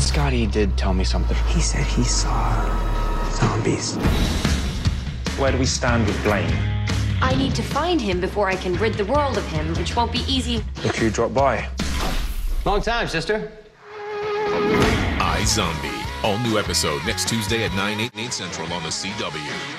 Scotty did tell me something. He said he saw zombies. Where do we stand with Blaine? I need to find him before I can rid the world of him, which won't be easy. Look who dropped by. Long time, sister. iZombie. All new episode next Tuesday at 9, 8 Central on the CW.